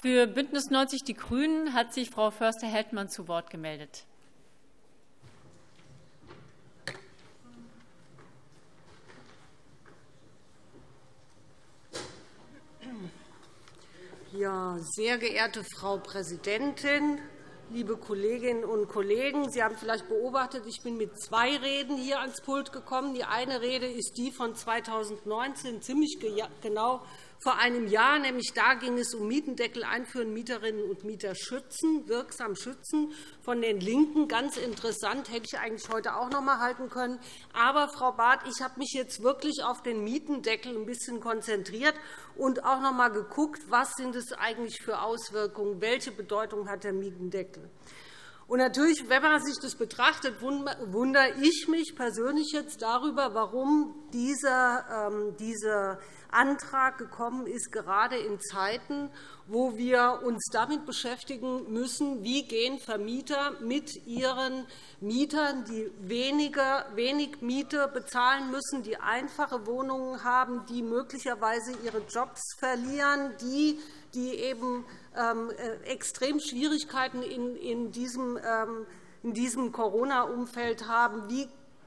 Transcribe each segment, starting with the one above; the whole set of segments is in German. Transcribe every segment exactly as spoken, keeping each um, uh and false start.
Für Bündnis neunzig Die Grünen hat sich Frau Förster-Heldmann zu Wort gemeldet. Ja, sehr geehrte Frau Präsidentin, liebe Kolleginnen und Kollegen! Sie haben vielleicht beobachtet, ich bin mit zwei Reden hier ans Pult gekommen. Die eine Rede ist die von zweitausendneunzehn, ziemlich genau vor einem Jahr. Nämlich da ging es um Mietendeckel einführen, Mieterinnen und Mieter schützen, wirksam schützen. Von den LINKEN, ganz interessant, hätte ich eigentlich heute auch noch einmal halten können. Aber, Frau Barth, ich habe mich jetzt wirklich auf den Mietendeckel ein bisschen konzentriert und auch noch einmal geguckt, was sind es eigentlich für Auswirkungen, welche Bedeutung hat der Mietendeckel. Und natürlich, wenn man sich das betrachtet, wundere ich mich persönlich jetzt darüber, warum dieser, ähm, dieser Antrag gekommen ist, gerade in Zeiten, wo wir uns damit beschäftigen müssen, wie gehen Vermieter mit ihren Mietern, die weniger, wenig Miete bezahlen müssen, die einfache Wohnungen haben, die möglicherweise ihre Jobs verlieren, die, die eben ähm, extrem Schwierigkeiten in, in diesem, ähm, in diesem Corona-Umfeld haben. Wie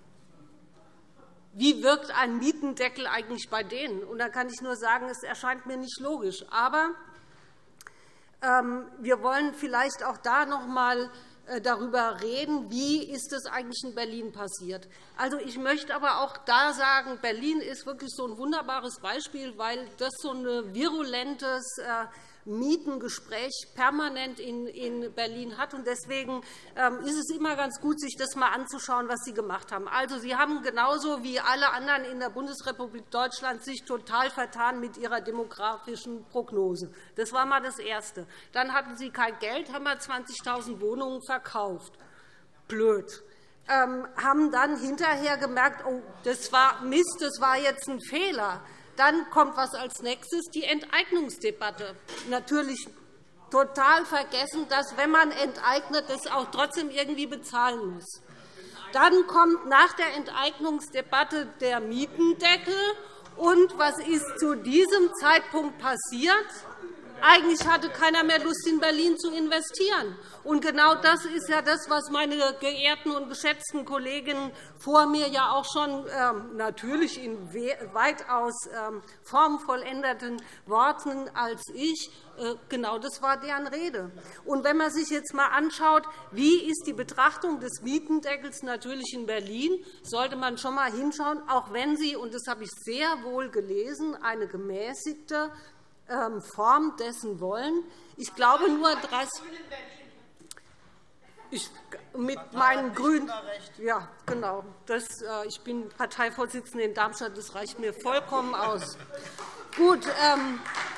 Wie wirkt ein Mietendeckel eigentlich bei denen? Und da kann ich nur sagen, es erscheint mir nicht logisch. Aber ähm, wir wollen vielleicht auch da noch einmal darüber reden, wie ist es eigentlich in Berlin passiert. Also, ich möchte aber auch da sagen, Berlin ist wirklich so ein wunderbares Beispiel, weil das so ein virulentes Mietengespräch permanent in Berlin hat. Deswegen ist es immer ganz gut, sich das einmal anzuschauen, was Sie gemacht haben. Also, Sie haben genauso wie alle anderen in der Bundesrepublik Deutschland sich total vertan mit Ihrer demografischen Prognose. Das war einmal das Erste. Dann hatten Sie kein Geld, haben wir zwanzigtausend Wohnungen verkauft. Blöd. Ähm, haben dann hinterher gemerkt, oh, das war Mist, das war jetzt ein Fehler. Dann kommt was als nächstes, die Enteignungsdebatte. Natürlich total vergessen, dass, wenn man enteignet, das auch trotzdem irgendwie bezahlen muss. Dann kommt nach der Enteignungsdebatte der Mietendeckel. Und was ist zu diesem Zeitpunkt passiert? Eigentlich hatte keiner mehr Lust, in Berlin zu investieren. Und genau das ist ja das, was meine geehrten und geschätzten Kolleginnen vor mir ja auch schon ähm, natürlich in weitaus ähm, formvollendeten Worten als ich, äh, genau das war deren Rede. Und wenn man sich jetzt einmal anschaut, wie ist die Betrachtung des Mietendeckels natürlich in Berlin, sollte man schon einmal hinschauen, auch wenn sie, und das habe ich sehr wohl gelesen, eine gemäßigte Form dessen wollen. Ich glaube nur, ich, mit meinen Grünen, ja, genau, das, ich bin Parteivorsitzende in Darmstadt, das reicht mir vollkommen aus. Gut, ähm,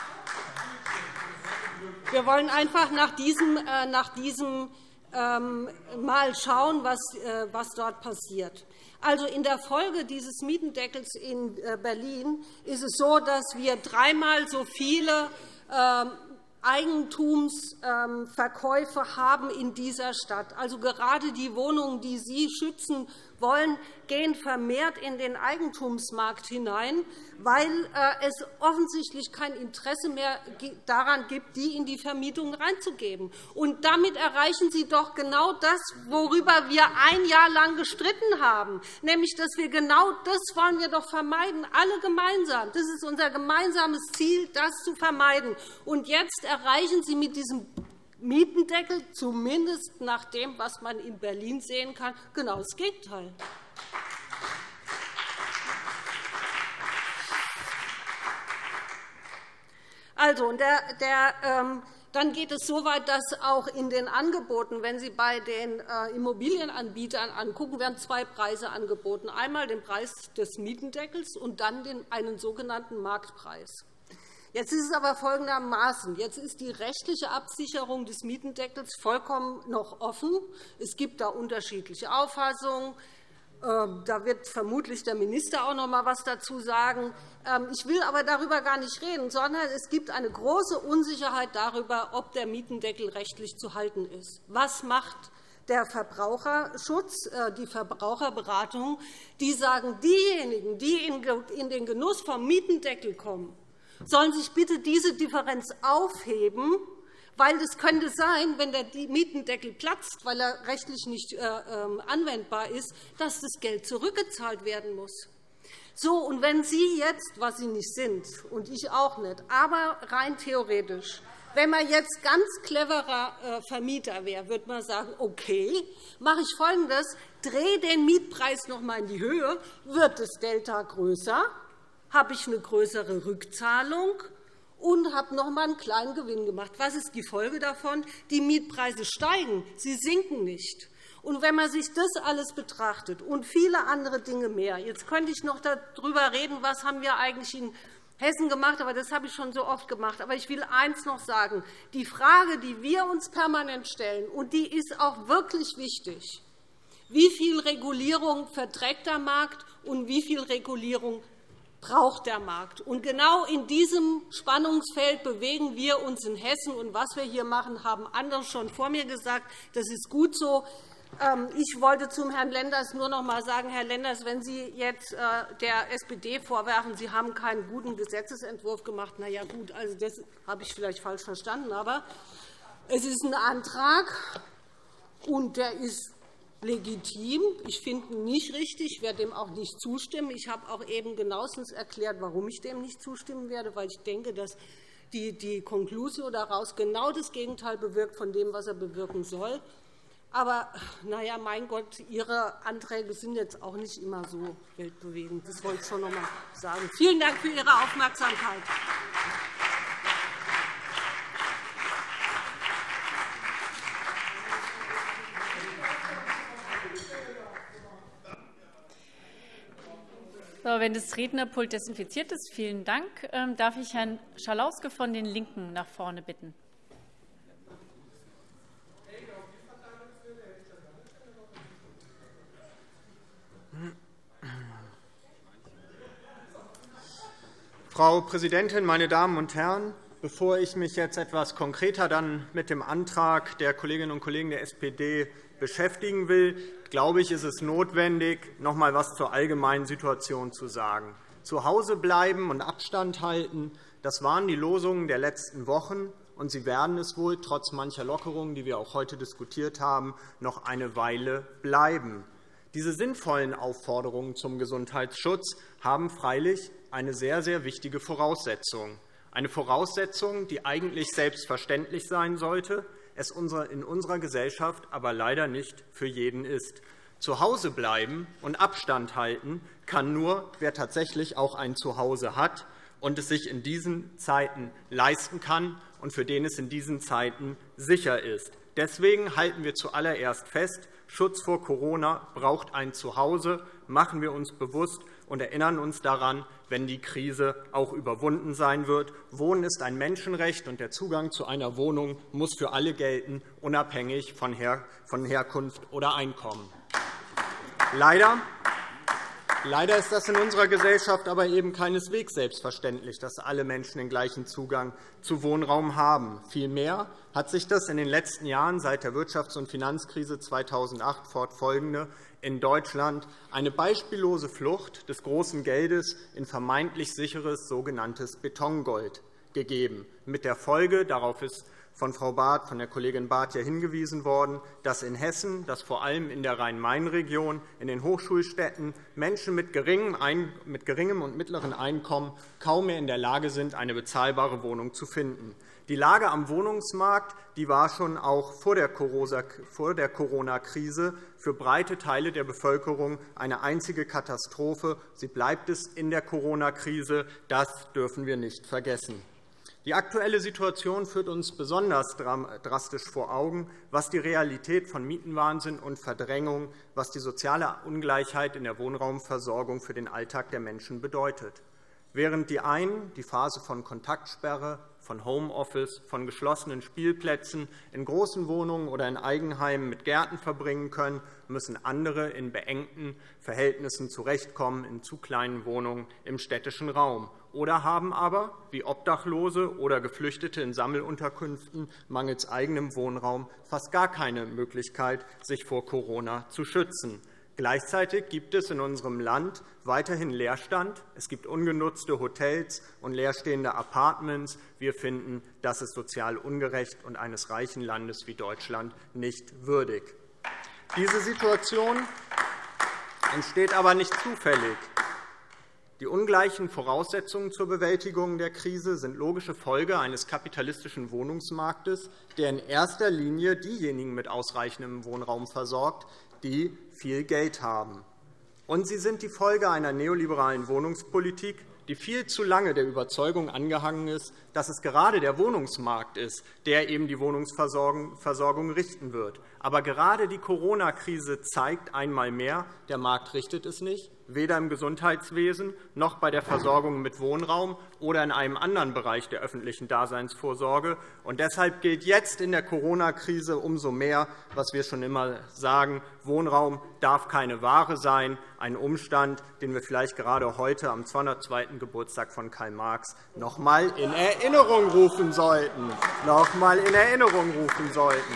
wir wollen einfach nach diesem, äh, nach diesem ähm, mal schauen, was, äh, was dort passiert. Also, in der Folge dieses Mietendeckels in Berlin ist es so, dass wir dreimal so viele Eigentumsverkäufe haben in dieser Stadt. Also, gerade die Wohnungen, die Sie schützen wollen, gehen vermehrt in den Eigentumsmarkt hinein, weil es offensichtlich kein Interesse mehr daran gibt, die in die Vermietung reinzugeben. Und damit erreichen Sie doch genau das, worüber wir ein Jahr lang gestritten haben, nämlich, dass wir genau das wollen wir doch vermeiden, alle gemeinsam. Das ist unser gemeinsames Ziel, das zu vermeiden. Und jetzt erreichen Sie mit diesem Mietendeckel, zumindest nach dem, was man in Berlin sehen kann, genau das Gegenteil. Also, der, der, ähm, dann geht es so weit, dass auch in den Angeboten, wenn Sie bei den äh, Immobilienanbietern angucken, werden zwei Preise angeboten. Einmal den Preis des Mietendeckels und dann den, einen sogenannten Marktpreis. Jetzt ist es aber folgendermaßen. Jetzt ist die rechtliche Absicherung des Mietendeckels vollkommen noch offen. Es gibt da unterschiedliche Auffassungen. Da wird vermutlich der Minister auch noch einmal etwas dazu sagen. Ich will aber darüber gar nicht reden, sondern es gibt eine große Unsicherheit darüber, ob der Mietendeckel rechtlich zu halten ist. Was macht der Verbraucherschutz, die Verbraucherberatung? Die sagen, diejenigen, die in den Genuss vom Mietendeckel kommen, sollen sich bitte diese Differenz aufheben, Weil es könnte sein, wenn der Mietendeckel platzt, weil er rechtlich nicht äh, äh, anwendbar ist, dass das Geld zurückgezahlt werden muss. So, und wenn Sie jetzt, was Sie nicht sind, und ich auch nicht, aber rein theoretisch, wenn man jetzt ganz cleverer äh, Vermieter wäre, würde man sagen, okay, mache ich Folgendes, drehe den Mietpreis noch einmal in die Höhe, wird das Delta größer, habe ich eine größere Rückzahlung und habe noch einmal einen kleinen Gewinn gemacht. Was ist die Folge davon? Die Mietpreise steigen, sie sinken nicht. Und wenn man sich das alles betrachtet und viele andere Dinge mehr, jetzt könnte ich noch darüber reden, was haben wir eigentlich in Hessen gemacht, aber das habe ich schon so oft gemacht. Aber ich will eines noch sagen. Die Frage, die wir uns permanent stellen, und die ist auch wirklich wichtig, wie viel Regulierung verträgt der Markt und wie viel Regulierung braucht der Markt. Und genau in diesem Spannungsfeld bewegen wir uns in Hessen. Und was wir hier machen, haben andere schon vor mir gesagt. Das ist gut so. Ich wollte zum Herrn Lenders nur noch einmal sagen, Herr Lenders, wenn Sie jetzt der S P D vorwerfen, Sie haben keinen guten Gesetzentwurf gemacht, na ja, gut, also das habe ich vielleicht falsch verstanden, aber es ist ein Antrag, und der ist legitim. Ich finde ihn nicht richtig, ich werde dem auch nicht zustimmen. Ich habe auch eben genauestens erklärt, warum ich dem nicht zustimmen werde, weil ich denke, dass die, die Konklusio daraus genau das Gegenteil bewirkt von dem, was er bewirken soll. Aber, na ja, mein Gott, Ihre Anträge sind jetzt auch nicht immer so weltbewegend. Das wollte ich schon noch einmal sagen. Vielen Dank für Ihre Aufmerksamkeit. So, wenn das Rednerpult desinfiziert ist, vielen Dank. Ähm, darf ich Herrn Schalauske von den LINKEN nach vorne bitten? Frau Präsidentin, meine Damen und Herren! Bevor ich mich jetzt etwas konkreter dann mit dem Antrag der Kolleginnen und Kollegen der S P D beschäftigen will, glaube ich, ist es notwendig, noch einmal etwas zur allgemeinen Situation zu sagen. Zu Hause bleiben und Abstand halten, das waren die Losungen der letzten Wochen, und sie werden es wohl trotz mancher Lockerungen, die wir auch heute diskutiert haben, noch eine Weile bleiben. Diese sinnvollen Aufforderungen zum Gesundheitsschutz haben freilich eine sehr, sehr wichtige Voraussetzung. Eine Voraussetzung, die eigentlich selbstverständlich sein sollte, es in unserer Gesellschaft aber leider nicht für jeden ist. Zu Hause bleiben und Abstand halten kann nur, wer tatsächlich auch ein Zuhause hat und es sich in diesen Zeiten leisten kann und für den es in diesen Zeiten sicher ist. Deswegen halten wir zuallererst fest, Schutz vor Corona braucht ein Zuhause. Machen wir uns bewusst und erinnern uns daran, wenn die Krise auch überwunden sein wird. Wohnen ist ein Menschenrecht, und der Zugang zu einer Wohnung muss für alle gelten, unabhängig von Herkunft oder Einkommen. Leider Leider ist das in unserer Gesellschaft aber eben keineswegs selbstverständlich, dass alle Menschen den gleichen Zugang zu Wohnraum haben. Vielmehr hat sich das in den letzten Jahren seit der Wirtschafts- und Finanzkrise zweitausendacht fortfolgende in Deutschland eine beispiellose Flucht des großen Geldes in vermeintlich sicheres sogenanntes Betongold gegeben, mit der Folge, darauf ist von Frau Barth, von der Kollegin Barth ja hingewiesen worden, dass in Hessen, dass vor allem in der Rhein-Main-Region, in den Hochschulstädten Menschen mit geringem und mittleren Einkommen kaum mehr in der Lage sind, eine bezahlbare Wohnung zu finden. Die Lage am Wohnungsmarkt die war schon auch vor der Corona-Krise für breite Teile der Bevölkerung eine einzige Katastrophe. Sie bleibt es in der Corona-Krise. Das dürfen wir nicht vergessen. Die aktuelle Situation führt uns besonders drastisch vor Augen, was die Realität von Mietenwahnsinn und Verdrängung, was die soziale Ungleichheit in der Wohnraumversorgung für den Alltag der Menschen bedeutet. Während die einen die Phase von Kontaktsperre, von Homeoffice, von geschlossenen Spielplätzen in großen Wohnungen oder in Eigenheimen mit Gärten verbringen können, müssen andere in beengten Verhältnissen zurechtkommen in zu kleinen Wohnungen im städtischen Raum oder haben aber, wie Obdachlose oder Geflüchtete in Sammelunterkünften, mangels eigenem Wohnraum fast gar keine Möglichkeit, sich vor Corona zu schützen. Gleichzeitig gibt es in unserem Land weiterhin Leerstand. Es gibt ungenutzte Hotels und leerstehende Apartments. Wir finden, das ist sozial ungerecht und eines reichen Landes wie Deutschland nicht würdig. Diese Situation entsteht aber nicht zufällig. Die ungleichen Voraussetzungen zur Bewältigung der Krise sind logische Folge eines kapitalistischen Wohnungsmarktes, der in erster Linie diejenigen mit ausreichendem Wohnraum versorgt, die viel Geld haben. Und sie sind die Folge einer neoliberalen Wohnungspolitik, die viel zu lange der Überzeugung angehangen ist, dass es gerade der Wohnungsmarkt ist, der eben die Wohnungsversorgung richten wird. Aber gerade die Corona-Krise zeigt einmal mehr, der Markt richtet es nicht, weder im Gesundheitswesen noch bei der Versorgung mit Wohnraum oder in einem anderen Bereich der öffentlichen Daseinsvorsorge. Und deshalb gilt jetzt in der Corona-Krise umso mehr, was wir schon immer sagen, Wohnraum darf keine Ware sein, ein Umstand, den wir vielleicht gerade heute am zweihundertzweiten Geburtstag von Karl Marx noch einmal in Erinnerung rufen sollten. Noch einmal in Erinnerung rufen sollten.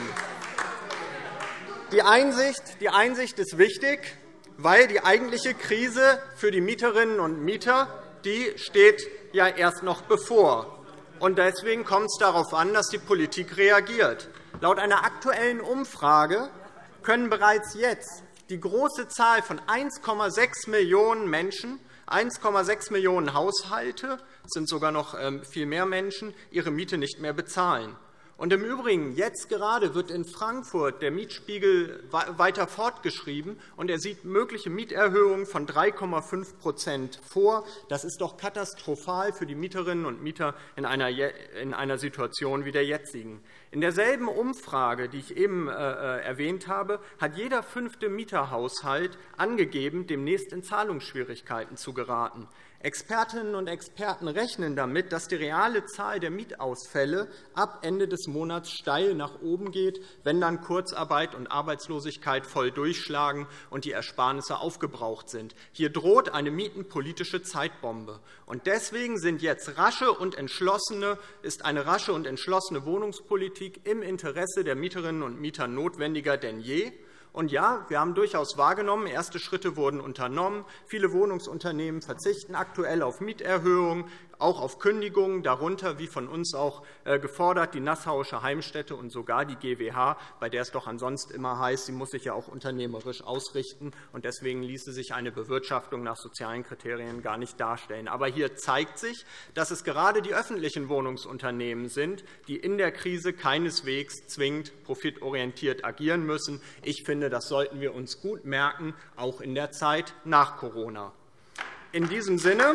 Die Einsicht, die Einsicht ist wichtig, weil die eigentliche Krise für die Mieterinnen und Mieter, die steht ja erst noch bevor. Und deswegen kommt es darauf an, dass die Politik reagiert. Laut einer aktuellen Umfrage können bereits jetzt die große Zahl von eins Komma sechs Millionen Menschen, eins Komma sechs Millionen Haushalte, es sind sogar noch viel mehr Menschen, ihre Miete nicht mehr bezahlen. Und im Übrigen, jetzt gerade wird in Frankfurt der Mietspiegel weiter fortgeschrieben, und er sieht mögliche Mieterhöhungen von drei Komma fünf Prozent vor. Das ist doch katastrophal für die Mieterinnen und Mieter in einer Situation wie der jetzigen. In derselben Umfrage, die ich eben erwähnt habe, hat jeder fünfte Mieterhaushalt angegeben, demnächst in Zahlungsschwierigkeiten zu geraten. Expertinnen und Experten rechnen damit, dass die reale Zahl der Mietausfälle ab Ende des Monats steil nach oben geht, wenn dann Kurzarbeit und Arbeitslosigkeit voll durchschlagen und die Ersparnisse aufgebraucht sind. Hier droht eine mietenpolitische Zeitbombe. Und deswegen sind jetzt rasche und entschlossene, ist eine rasche und entschlossene Wohnungspolitik im Interesse der Mieterinnen und Mieter notwendiger denn je. Und ja, wir haben durchaus wahrgenommen, erste Schritte wurden unternommen. Viele Wohnungsunternehmen verzichten aktuell auf Mieterhöhungen, auch auf Kündigungen, darunter, wie von uns auch gefordert, die Nassauische Heimstätte und sogar die G W H, bei der es doch ansonsten immer heißt, sie muss sich ja auch unternehmerisch ausrichten. Und deswegen ließe sich eine Bewirtschaftung nach sozialen Kriterien gar nicht darstellen. Aber hier zeigt sich, dass es gerade die öffentlichen Wohnungsunternehmen sind, die in der Krise keineswegs zwingend profitorientiert agieren müssen. Ich finde, das sollten wir uns gut merken, auch in der Zeit nach Corona. In diesem Sinne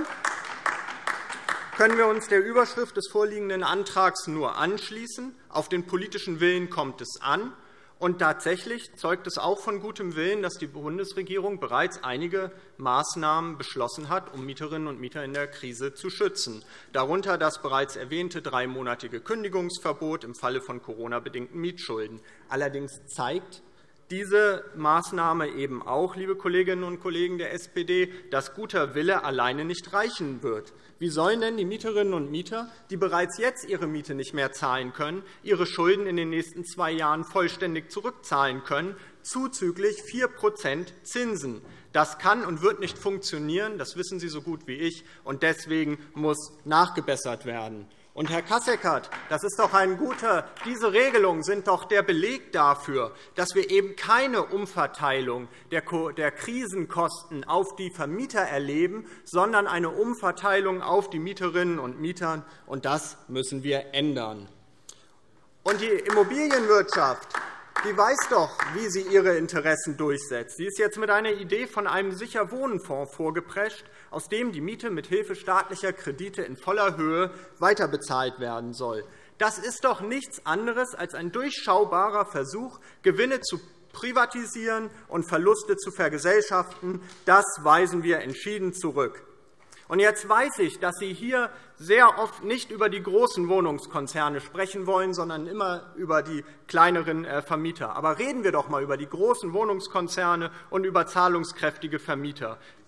können wir uns der Überschrift des vorliegenden Antrags nur anschließen. Auf den politischen Willen kommt es an. Und tatsächlich zeugt es auch von gutem Willen, dass die Bundesregierung bereits einige Maßnahmen beschlossen hat, um Mieterinnen und Mieter in der Krise zu schützen, darunter das bereits erwähnte dreimonatige Kündigungsverbot im Falle von Corona-bedingten Mietschulden. Allerdings zeigt diese Maßnahme eben auch, liebe Kolleginnen und Kollegen der S P D, dass guter Wille alleine nicht reichen wird. Wie sollen denn die Mieterinnen und Mieter, die bereits jetzt ihre Miete nicht mehr zahlen können, ihre Schulden in den nächsten zwei Jahren vollständig zurückzahlen können, zuzüglich vier Prozent Zinsen? Das kann und wird nicht funktionieren, das wissen Sie so gut wie ich, und deswegen muss nachgebessert werden. Und, Herr Kasseckert, das ist doch ein guter, diese Regelungen sind doch der Beleg dafür, dass wir eben keine Umverteilung der Krisenkosten auf die Vermieter erleben, sondern eine Umverteilung auf die Mieterinnen und Mieter. Und das müssen wir ändern. Und die Immobilienwirtschaft, die weiß doch, wie sie ihre Interessen durchsetzt. Sie ist jetzt mit einer Idee von einem Sicher-Wohnen-Fonds vorgeprescht, aus dem die Miete mithilfe staatlicher Kredite in voller Höhe weiterbezahlt werden soll. Das ist doch nichts anderes als ein durchschaubarer Versuch, Gewinne zu privatisieren und Verluste zu vergesellschaften. Das weisen wir entschieden zurück. Und jetzt weiß ich, dass Sie hier sehr oft nicht über die großen Wohnungskonzerne sprechen wollen, sondern immer über die kleineren Vermieter. Aber reden wir doch einmal über die großen Wohnungskonzerne und über zahlungskräftige Vermieter.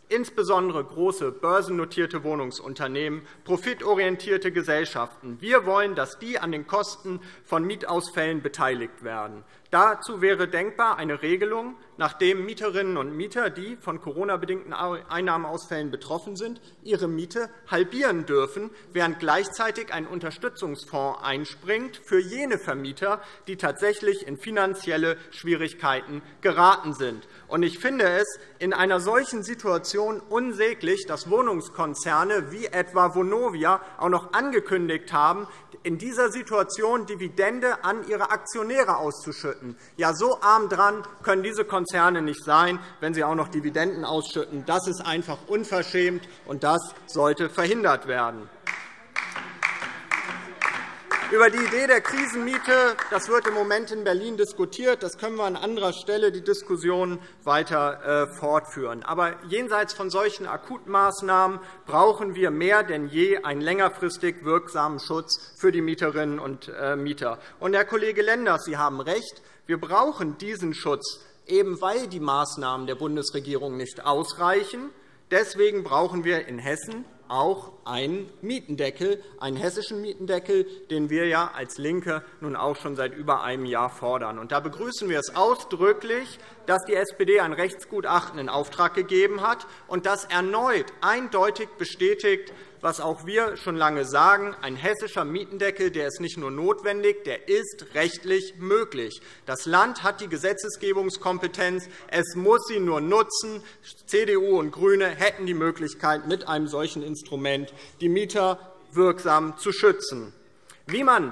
insbesondere große börsennotierte Wohnungsunternehmen, profitorientierte Gesellschaften. Wir wollen, dass die an den Kosten von Mietausfällen beteiligt werden. Dazu wäre denkbar eine Regelung, nachdem Mieterinnen und Mieter, die von Corona-bedingten Einnahmeausfällen betroffen sind, ihre Miete halbieren dürfen, während gleichzeitig ein Unterstützungsfonds einspringt für jene Vermieter, die tatsächlich in finanzielle Schwierigkeiten geraten sind. Ich finde es in einer solchen Situation unsäglich, dass Wohnungskonzerne wie etwa Vonovia auch noch angekündigt haben, in dieser Situation Dividende an ihre Aktionäre auszuschütten. Ja, so arm dran können diese Konzerne nicht sein, wenn sie auch noch Dividenden ausschütten. Das ist einfach unverschämt, und das sollte verhindert werden. Über die Idee der Krisenmiete, das wird im Moment in Berlin diskutiert. Das können wir an anderer Stelle die Diskussion weiter fortführen. Aber jenseits von solchen Akutmaßnahmen brauchen wir mehr denn je einen längerfristig wirksamen Schutz für die Mieterinnen und Mieter. Und, Herr Kollege Lenders, Sie haben recht. Wir brauchen diesen Schutz, eben weil die Maßnahmen der Bundesregierung nicht ausreichen. Deswegen brauchen wir in Hessen auch einen Mietendeckel, einen hessischen Mietendeckel, den wir ja als LINKE nun auch schon seit über einem Jahr fordern. Und da begrüßen wir es ausdrücklich, dass die S P D ein Rechtsgutachten in Auftrag gegeben hat und das erneut eindeutig bestätigt, was auch wir schon lange sagen, ein hessischer Mietendeckel, der ist nicht nur notwendig, der ist rechtlich möglich. Das Land hat die Gesetzgebungskompetenz, es muss sie nur nutzen. C D U und GRÜNE hätten die Möglichkeit, mit einem solchen Instrument die Mieter wirksam zu schützen. Wie man,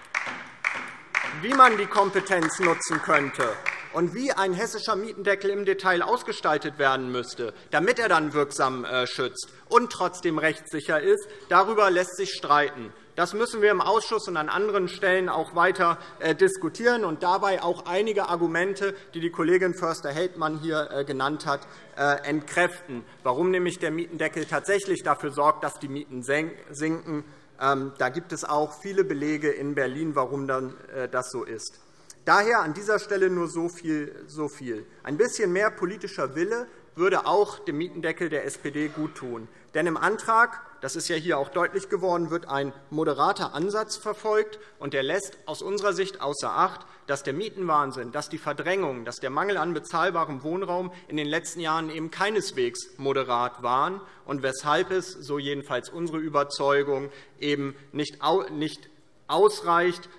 wie man die Kompetenz nutzen könnte und wie ein hessischer Mietendeckel im Detail ausgestaltet werden müsste, damit er dann wirksam schützt und trotzdem rechtssicher ist, darüber lässt sich streiten. Das müssen wir im Ausschuss und an anderen Stellen auch weiter diskutieren und dabei auch einige Argumente, die die Kollegin Förster-Heldmann hier genannt hat, entkräften, warum nämlich der Mietendeckel tatsächlich dafür sorgt, dass die Mieten sinken. Da gibt es auch viele Belege in Berlin, warum das so ist. Daher an dieser Stelle nur so viel. Ein bisschen mehr politischer Wille würde auch dem Mietendeckel der S P D guttun. Denn im Antrag, das ist ja hier auch deutlich geworden, wird ein moderater Ansatz verfolgt, und der lässt aus unserer Sicht außer Acht, dass der Mietenwahnsinn, dass die Verdrängung, dass der Mangel an bezahlbarem Wohnraum in den letzten Jahren eben keineswegs moderat waren und weshalb es, so jedenfalls unsere Überzeugung, eben nicht ausreicht,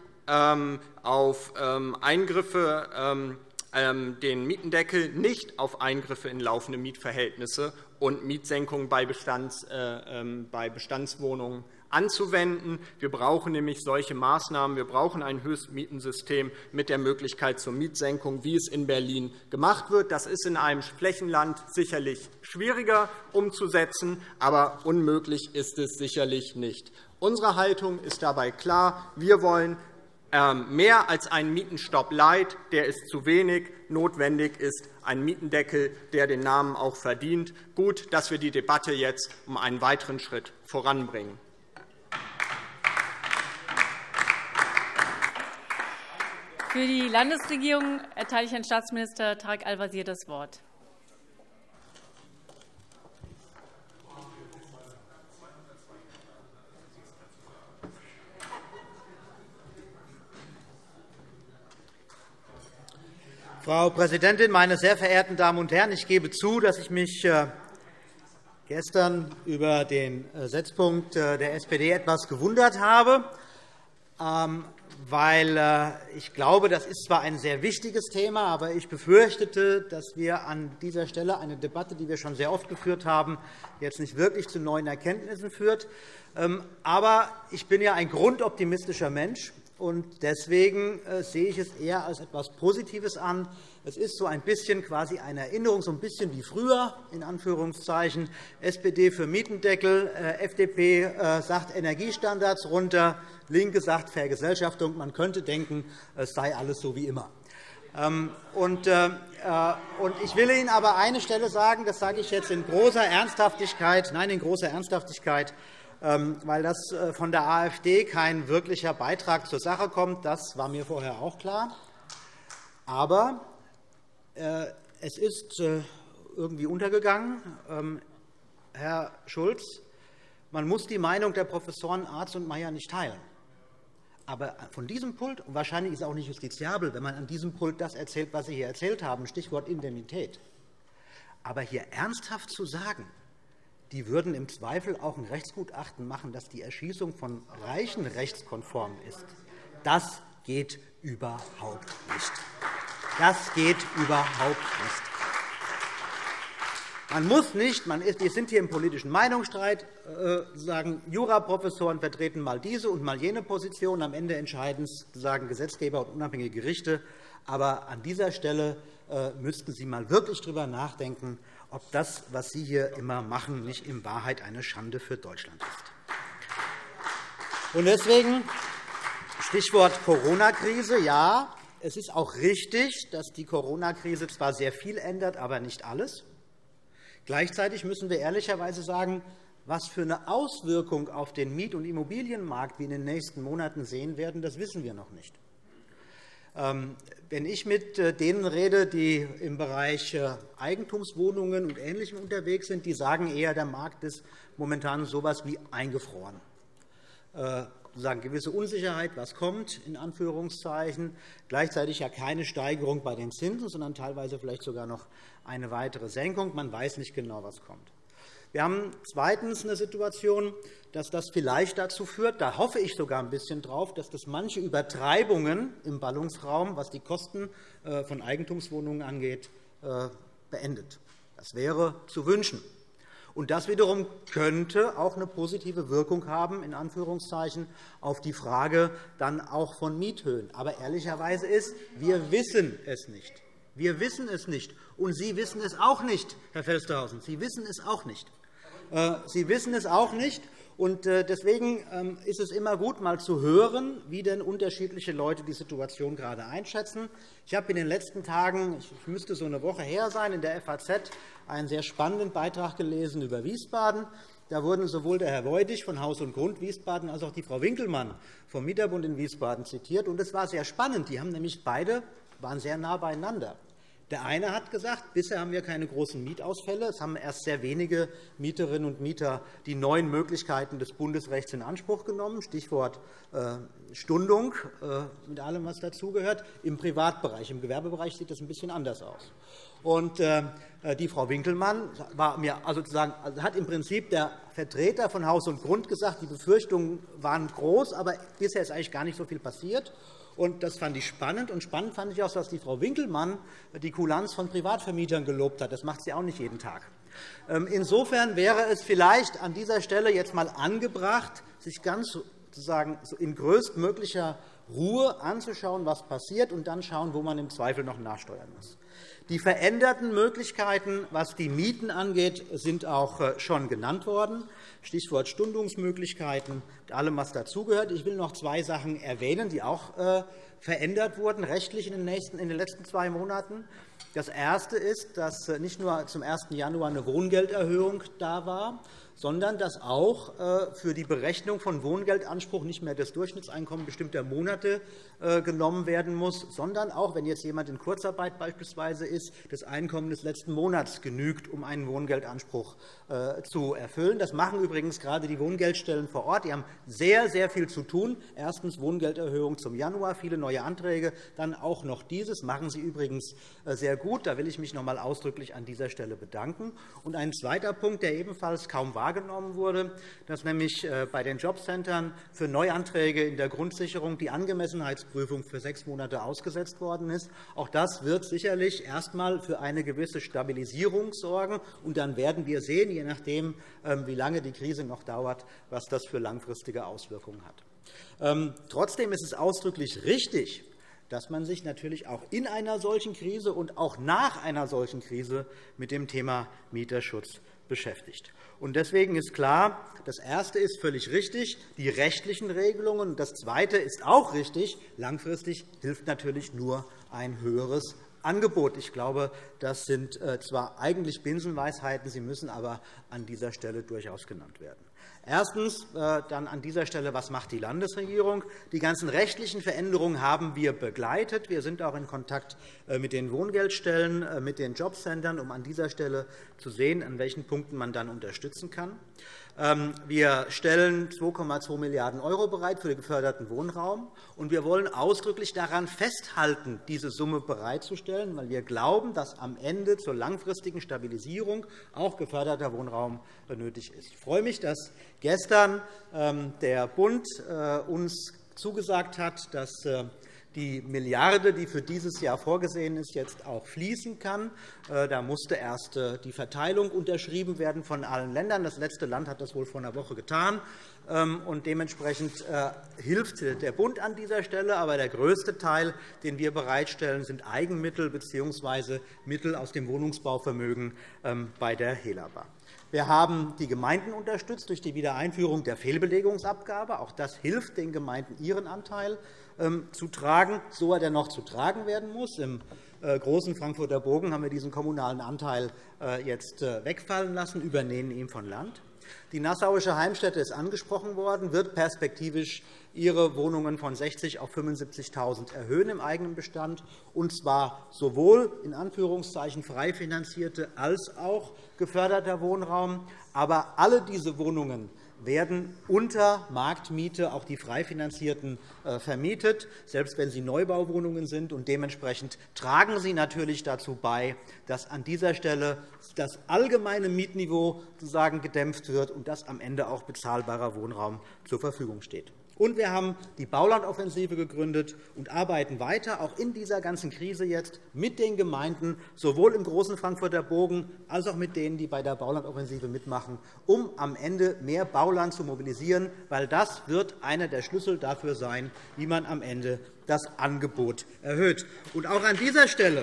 auf Eingriffe, den Mietendeckel nicht auf Eingriffe in laufende Mietverhältnisse und Mietsenkungen bei Bestandswohnungen anzuwenden. Wir brauchen nämlich solche Maßnahmen. Wir brauchen ein Höchstmietensystem mit der Möglichkeit zur Mietsenkung, wie es in Berlin gemacht wird. Das ist in einem Flächenland sicherlich schwieriger umzusetzen, aber unmöglich ist es sicherlich nicht. Unsere Haltung ist dabei klar. Wir wollen mehr als einen Mietenstopp light, der ist zu wenig. Notwendig ist ein Mietendeckel, der den Namen auch verdient. Gut, dass wir die Debatte jetzt um einen weiteren Schritt voranbringen. Für die Landesregierung erteile ich Herrn Staatsminister Tarek Al-Wazir das Wort. Frau Präsidentin, meine sehr verehrten Damen und Herren! Ich gebe zu, dass ich mich gestern über den Setzpunkt der S P D etwas gewundert habe, weil ich glaube, das ist zwar ein sehr wichtiges Thema, aber ich befürchtete, dass wir an dieser Stelle eine Debatte, die wir schon sehr oft geführt haben, jetzt nicht wirklich zu neuen Erkenntnissen führt. Aber ich bin ja ein grundoptimistischer Mensch. Und deswegen sehe ich es eher als etwas Positives an. Es ist so ein bisschen quasi eine Erinnerung, so ein bisschen wie früher, in Anführungszeichen. S P D für Mietendeckel, F D P sagt Energiestandards runter, LINKE sagt Vergesellschaftung. Man könnte denken, es sei alles so wie immer. Und ich will Ihnen aber eine Stelle sagen, das sage ich jetzt in großer Ernsthaftigkeit, nein, in großer Ernsthaftigkeit, weil das von der AfD kein wirklicher Beitrag zur Sache kommt. Das war mir vorher auch klar. Aber es ist irgendwie untergegangen. Herr Schulz, man muss die Meinung der Professoren Arz und Mayer nicht teilen. Aber von diesem Pult, und wahrscheinlich ist es auch nicht justiziabel, wenn man an diesem Pult das erzählt, was Sie hier erzählt haben, Stichwort Indemnität. Aber hier ernsthaft zu sagen, die würden im Zweifel auch ein Rechtsgutachten machen, dass die Erschießung von Reichen rechtskonform ist, das geht überhaupt nicht. Das geht überhaupt nicht. Man muss nicht, man ist, wir sind hier im politischen Meinungsstreit, äh, sagen, Juraprofessoren vertreten mal diese und mal jene Position. Am Ende entscheiden sagen Gesetzgeber und unabhängige Gerichte. Aber an dieser Stelle äh, müssten Sie mal wirklich darüber nachdenken, ob das, was Sie hier immer machen, nicht in Wahrheit eine Schande für Deutschland ist. Und deswegen Stichwort Corona-Krise. Ja, es ist auch richtig, dass die Corona-Krise zwar sehr viel ändert, aber nicht alles. Gleichzeitig müssen wir ehrlicherweise sagen, was für eine Auswirkung auf den Miet- und Immobilienmarkt wir in den nächsten Monaten sehen werden, das wissen wir noch nicht. Wenn ich mit denen rede, die im Bereich Eigentumswohnungen und Ähnlichem unterwegs sind, die sagen eher, der Markt ist momentan so etwas wie eingefroren. Sagen gewisse Unsicherheit, was kommt, in Anführungszeichen. Gleichzeitig ja keine Steigerung bei den Zinsen, sondern teilweise vielleicht sogar noch eine weitere Senkung. Man weiß nicht genau, was kommt. Wir haben zweitens eine Situation, dass das vielleicht dazu führt, da hoffe ich sogar ein bisschen drauf, dass das manche Übertreibungen im Ballungsraum, was die Kosten von Eigentumswohnungen angeht, beendet. Das wäre zu wünschen. Und das wiederum könnte auch eine positive Wirkung haben, in Anführungszeichen, auf die Frage dann auch von Miethöhen. Aber ehrlicherweise ist, wir wissen es nicht. Wir wissen es nicht. Und Sie wissen es auch nicht, Herr Felstehausen. Sie wissen es auch nicht. Sie wissen es auch nicht. Und deswegen ist es immer gut, mal zu hören, wie denn unterschiedliche Leute die Situation gerade einschätzen. Ich habe in den letzten Tagen, ich müsste so eine Woche her sein, in der F A Z einen sehr spannenden Beitrag gelesen über Wiesbaden. Da wurden sowohl der Herr Weudig von Haus und Grund Wiesbaden als auch die Frau Winkelmann vom Mieterbund in Wiesbaden zitiert. Und es war sehr spannend. Die haben nämlich beide waren sehr nah beieinander. Der eine hat gesagt, bisher haben wir keine großen Mietausfälle. Es haben erst sehr wenige Mieterinnen und Mieter die neuen Möglichkeiten des Bundesrechts in Anspruch genommen, Stichwort Stundung, mit allem, was dazugehört. Im Privatbereich, im Gewerbebereich sieht das ein bisschen anders aus. Und die Frau Winkelmann war mir also sozusagen, hat im Prinzip der Vertreter von Haus und Grund gesagt, die Befürchtungen waren groß, aber bisher ist eigentlich gar nicht so viel passiert. Und das fand ich spannend. Und spannend fand ich auch, dass die Frau Winkelmann die Kulanz von Privatvermietern gelobt hat. Das macht sie auch nicht jeden Tag. Insofern wäre es vielleicht an dieser Stelle jetzt einmal angebracht, sich ganz sozusagen in größtmöglicher Ruhe anzuschauen, was passiert, und dann schauen, wo man im Zweifel noch nachsteuern muss. Die veränderten Möglichkeiten, was die Mieten angeht, sind auch schon genannt worden. Stichwort Stundungsmöglichkeiten, mit allem, was dazugehört. Ich will noch zwei Sachen erwähnen, die auch verändert wurden, rechtlich in den, nächsten, in den letzten zwei Monaten. Das Erste ist, dass nicht nur zum ersten Januar eine Wohngelderhöhung da war, sondern dass auch für die Berechnung von Wohngeldanspruch nicht mehr das Durchschnittseinkommen bestimmter Monate genommen werden muss, sondern auch, wenn jetzt jemand in Kurzarbeit beispielsweise ist, das Einkommen des letzten Monats genügt, um einen Wohngeldanspruch zu erfüllen. Das machen übrigens gerade die Wohngeldstellen vor Ort. Die haben sehr, sehr viel zu tun. Erstens Wohngelderhöhung zum Januar, viele neue Anträge, dann auch noch dieses. Machen Sie übrigens sehr gut. Da will ich mich noch einmal ausdrücklich an dieser Stelle bedanken. Und ein zweiter Punkt, der ebenfalls kaum wahrgenommen wurde, dass nämlich bei den Jobcentern für Neuanträge in der Grundsicherung die Angemessenheitsprüfung für sechs Monate ausgesetzt worden ist. Auch das wird sicherlich erst einmal für eine gewisse Stabilisierung sorgen. Und dann werden wir sehen, je nachdem, wie lange die Krise noch dauert, was das für langfristige Auswirkungen hat. Trotzdem ist es ausdrücklich richtig, dass man sich natürlich auch in einer solchen Krise und auch nach einer solchen Krise mit dem Thema Mieterschutz beschäftigt. Und deswegen ist klar, das Erste ist völlig richtig, die rechtlichen Regelungen. Das Zweite ist auch richtig. Langfristig hilft natürlich nur ein höheres Angebot. Ich glaube, das sind zwar eigentlich Binsenweisheiten, sie müssen aber an dieser Stelle durchaus genannt werden. Erstens dann an dieser Stelle, was macht die Landesregierung? Die ganzen rechtlichen Veränderungen haben wir begleitet. Wir sind auch in Kontakt mit den Wohngeldstellen, mit den Jobcentern, um an dieser Stelle zu sehen, an welchen Punkten man dann unterstützen kann. Wir stellen zwei Komma zwei Milliarden € bereit für den geförderten Wohnraum. Und wir wollen ausdrücklich daran festhalten, diese Summe bereitzustellen, weil wir glauben, dass am Ende zur langfristigen Stabilisierung auch geförderter Wohnraum nötig ist. Ich freue mich, dass gestern der Bund uns zugesagt hat, dass die Milliarde, die für dieses Jahr vorgesehen ist, jetzt auch fließen kann. Da musste erst die Verteilung unterschrieben werden von allen Ländern. Das letzte Land hat das wohl vor einer Woche getan. Und dementsprechend hilft der Bund an dieser Stelle. Aber der größte Teil, den wir bereitstellen, sind Eigenmittel bzw. Mittel aus dem Wohnungsbauvermögen bei der Helaba. Wir haben die Gemeinden unterstützt durch die Wiedereinführung der Fehlbelegungsabgabe. Auch das hilft den Gemeinden, ihren Anteil zu tragen, so er denn noch zu tragen werden muss. Im großen Frankfurter Bogen haben wir diesen kommunalen Anteil jetzt wegfallen lassen, übernehmen ihn von Land. Die Nassauische Heimstätte ist angesprochen worden, wird perspektivisch ihre Wohnungen von sechzig auf fünfundsiebzigtausend erhöhen im eigenen Bestand, und zwar sowohl in Anführungszeichen frei finanzierte als auch geförderter Wohnraum. Aber alle diese Wohnungen werden unter Marktmiete, auch die frei finanzierten, vermietet, selbst wenn sie Neubauwohnungen sind. Und dementsprechend tragen sie natürlich dazu bei, dass an dieser Stelle das allgemeine Mietniveau sozusagen gedämpft wird und dass am Ende auch bezahlbarer Wohnraum zur Verfügung steht. Und wir haben die Baulandoffensive gegründet und arbeiten weiter, auch in dieser ganzen Krise jetzt, mit den Gemeinden, sowohl im großen Frankfurter Bogen als auch mit denen, die bei der Baulandoffensive mitmachen, um am Ende mehr Bauland zu mobilisieren, weil das wird einer der Schlüssel dafür sein, wie man am Ende das Angebot erhöht. Und auch an dieser Stelle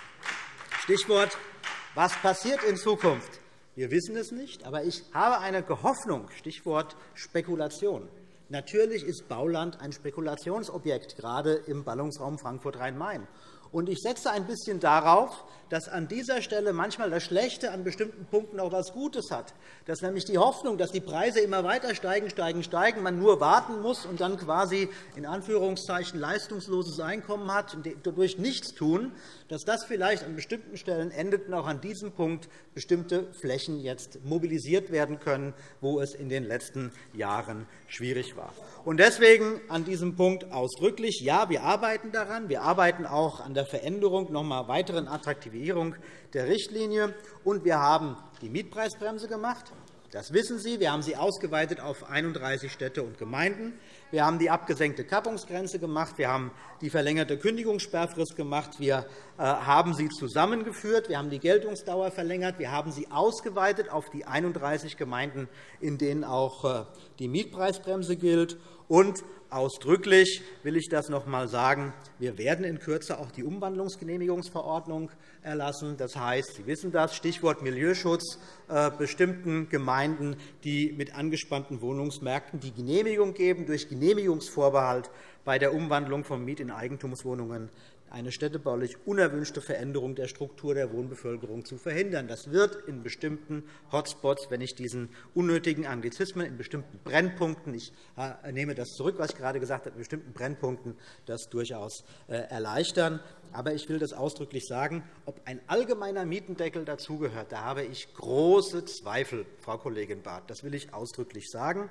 Stichwort, was passiert in Zukunft? Wir wissen es nicht, aber ich habe eine Hoffnung, Stichwort Spekulation. Natürlich ist Bauland ein Spekulationsobjekt, gerade im Ballungsraum Frankfurt-Rhein-Main. Und ich setze ein bisschen darauf, dass an dieser Stelle manchmal das Schlechte an bestimmten Punkten auch etwas Gutes hat. Dass nämlich die Hoffnung, dass die Preise immer weiter steigen, steigen, steigen, man nur warten muss und dann quasi in Anführungszeichen leistungsloses Einkommen hat und dadurch nichts tun, dass das vielleicht an bestimmten Stellen endet und auch an diesem Punkt bestimmte Flächen jetzt mobilisiert werden können, wo es in den letzten Jahren schwierig war. Und deswegen an diesem Punkt ausdrücklich, ja, wir arbeiten daran. Wir arbeiten auch an der Veränderung, noch einmal weiteren Attraktivierung der Richtlinie. Und wir haben die Mietpreisbremse gemacht. Das wissen Sie. Wir haben sie ausgeweitet auf einunddreißig Städte und Gemeinden. Wir haben die abgesenkte Kappungsgrenze gemacht. Wir haben die verlängerte Kündigungssperrfrist gemacht. Wir haben sie zusammengeführt. Wir haben die Geltungsdauer verlängert. Wir haben sie ausgeweitet auf die einunddreißig Gemeinden, in denen auch die Mietpreisbremse gilt. Und ausdrücklich will ich das noch einmal sagen, wir werden in Kürze auch die Umwandlungsgenehmigungsverordnung erlassen. Das heißt, Sie wissen das, Stichwort Milieuschutz, bestimmten Gemeinden, die mit angespannten Wohnungsmärkten die Genehmigung geben, durch Genehmigungsvorbehalt bei der Umwandlung von Miet- in Eigentumswohnungen eine städtebaulich unerwünschte Veränderung der Struktur der Wohnbevölkerung zu verhindern. Das wird in bestimmten Hotspots, wenn ich diesen unnötigen Anglizismen, in bestimmten Brennpunkten, ich nehme das zurück, was ich gerade gesagt habe, in bestimmten Brennpunkten das durchaus erleichtern. Aber ich will das ausdrücklich sagen, ob ein allgemeiner Mietendeckel dazugehört, da habe ich große Zweifel, Frau Kollegin Barth. Das will ich ausdrücklich sagen.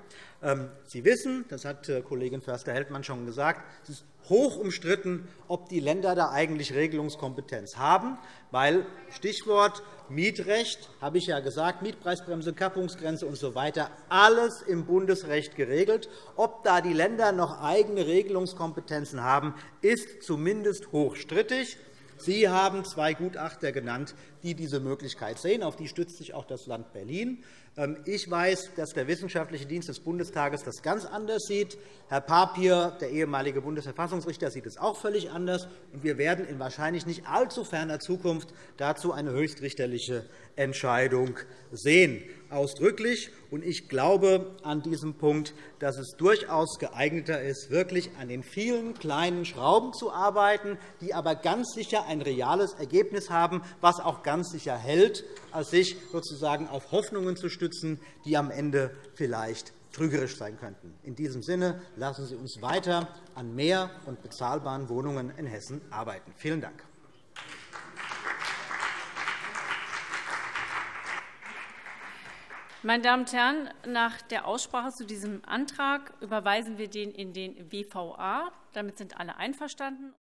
Sie wissen, das hat Kollegin Förster-Heldmann schon gesagt, es ist hoch umstritten, ob die Länder da eigentlich Regelungskompetenz haben, weil Stichwort Mietrecht, habe ich ja gesagt, Mietpreisbremse, Kappungsgrenze usw. So weiter, alles im Bundesrecht geregelt. Ob da die Länder noch eigene Regelungskompetenzen haben, ist zumindest hochstrittig. Sie haben zwei Gutachter genannt, die diese Möglichkeit sehen. Auf die stützt sich auch das Land Berlin. Ich weiß, dass der Wissenschaftliche Dienst des Bundestages das ganz anders sieht. Herr Papier, der ehemalige Bundesverfassungsrichter, sieht es auch völlig anders. Wir werden in wahrscheinlich nicht allzu ferner Zukunft dazu eine höchstrichterliche Entscheidung sehen. Ausdrücklich. Ich glaube an diesem Punkt, dass es durchaus geeigneter ist, wirklich an den vielen kleinen Schrauben zu arbeiten, die aber ganz sicher ein reales Ergebnis haben, was auch ganz sicher hält, als sich sozusagen auf Hoffnungen zu stützen, die am Ende vielleicht trügerisch sein könnten. In diesem Sinne lassen Sie uns weiter an mehr und bezahlbaren Wohnungen in Hessen arbeiten. Vielen Dank. Meine Damen und Herren, nach der Aussprache zu diesem Antrag überweisen wir den in den W V A. Damit sind alle einverstanden.